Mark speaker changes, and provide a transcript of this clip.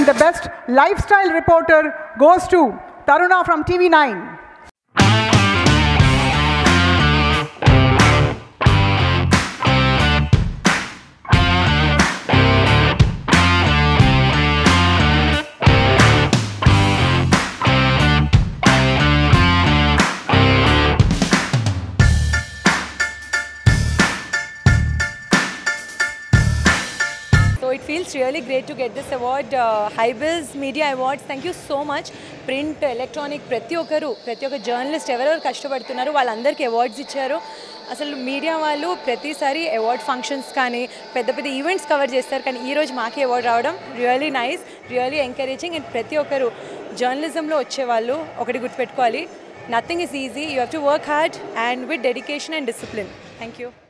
Speaker 1: the best lifestyle reporter goes to Taruna from TV9.
Speaker 2: So it feels really great to get this award, Hybiz Media Awards. Thank you so much. Print, electronic, ప్రతి ఒక్క journalist ఎవరెవరు కష్టపడుతున్నారు వాళ్ళందరికీ awards ఇచ్చారు. అసలు media వాళ్ళు ప్రతిసారి award functions కానీ పెద్ద పెద్ద ఈవెంట్స్ కవర్ చేస్తారు, కానీ ఈరోజు మాకే అవార్డు రావడం really nice, really encouraging. And ప్రతి ఒక్కరు జర్నలిజంలో వచ్చేవాళ్ళు ఒకటి గుర్తుపెట్టుకోవాలి, nothing is easy, you have to work hard and with dedication and discipline. Thank you.